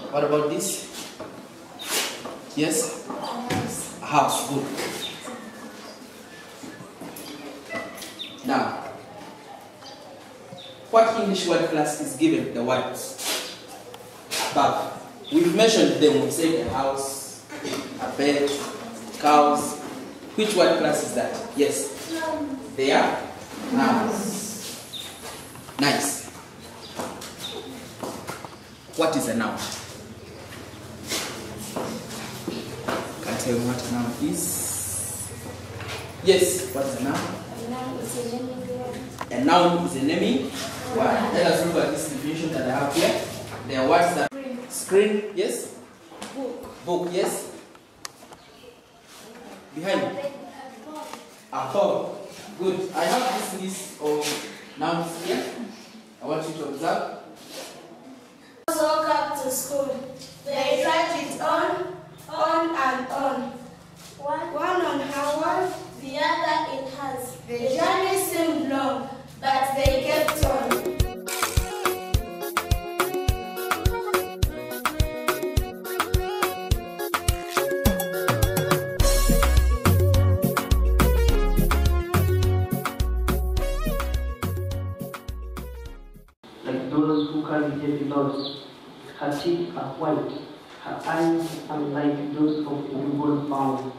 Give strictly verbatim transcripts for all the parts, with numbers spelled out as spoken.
What about this? Yes? A house. Good. Now, what English word class is given the words above? We've mentioned them. We've said a house, a bed, cows. Which word class is that? Yes. They are nouns. Nice. What is a noun? Can I tell you what a noun is? Yes. What is a noun? A noun is a naming word. A noun is a naming word. Let us look at this definition that I have here. There are words that Screen. Screen, yes. Book. Book, yes. Behind. A ball. Good. I have this list of nouns here. I want you to observe. Walk up to school. They drive it on, on and on. One, One on Howard, the other in hers. The journey seemed long, but they kept on. Like those who carry heavy loads. Her teeth are white, her eyes are like those of a newborn fowl.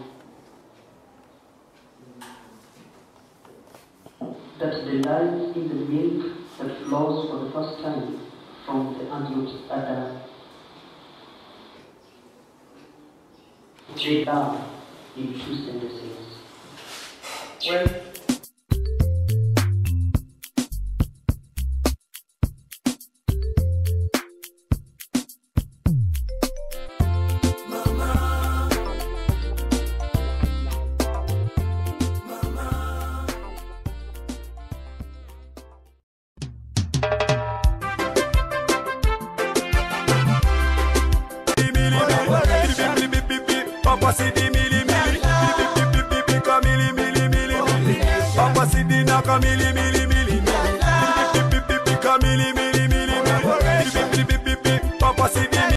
That delights in the milk that flows for the first time from the antioch udder. They are in two sentences. Well, Papa see the milli milli, milli milli milli. Papa see the naka milli milli milli, milli milli milli. Papa see the